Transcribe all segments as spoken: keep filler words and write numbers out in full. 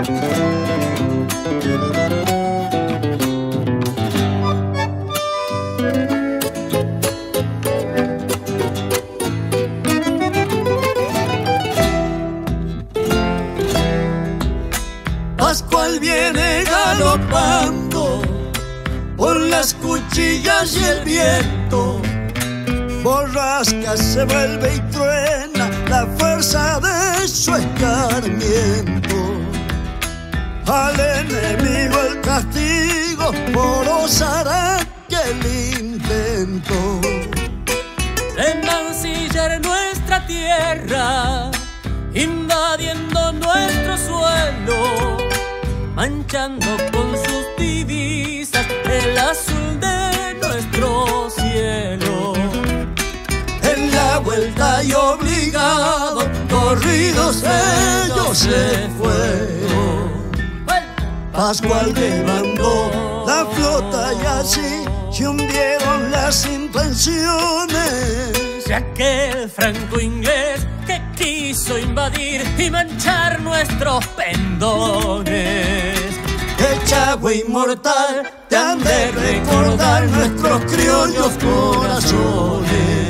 Pascual viene galopando por las cuchillas y el viento. Borrasca se vuelve y truena la fuerza de su escarmiento. Al enemigo el castigo por osar aquel intento de mancillar nuestra tierra, invadiendo nuestro suelo, manchando con sus divisas el azul de nuestro cielo. En la vuelta y obligado, corridos ellos se fueron. Pascual demandó la flota y así se hundieron las intenciones de aquel franco inglés que quiso invadir y manchar nuestros pendones. Echagüe inmortal, te han de recordar nuestros criollos corazones.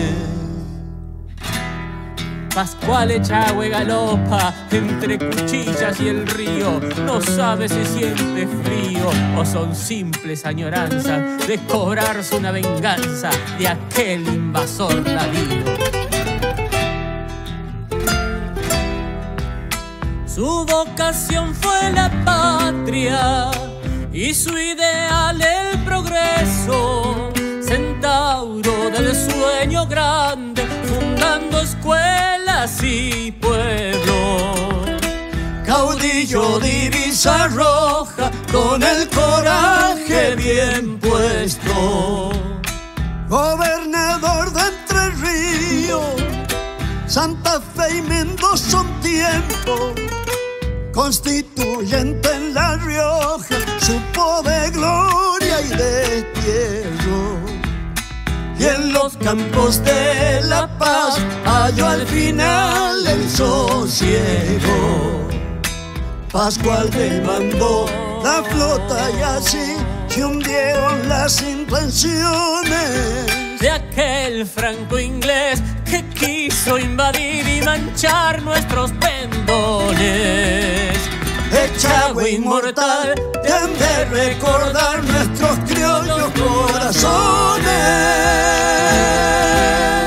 Pascual Echagüe galopa entre cuchillas y el río. No sabe si siente frío o son simples añoranzas de cobrarse una venganza de aquel invasor ladino. Su vocación fue la patria y su ideal el progreso. Centauro del sueño grande, fundando escuelas y pueblos. Caudillo divisa roja, con el coraje bien puesto. Gobernador de Entre Ríos, Santa Fe y Mendoza un tiempo. Constituyente en La Rioja, supo de gloria y destierro. Y en los campos de La Paz halló al final el sosiego. Pascual demandó la flota y así se hundieron las intenciones de aquel franco inglés que quiso invadir y manchar nuestros pendones. Echagüe inmortal, te han de recordar nuestros criollos corazones.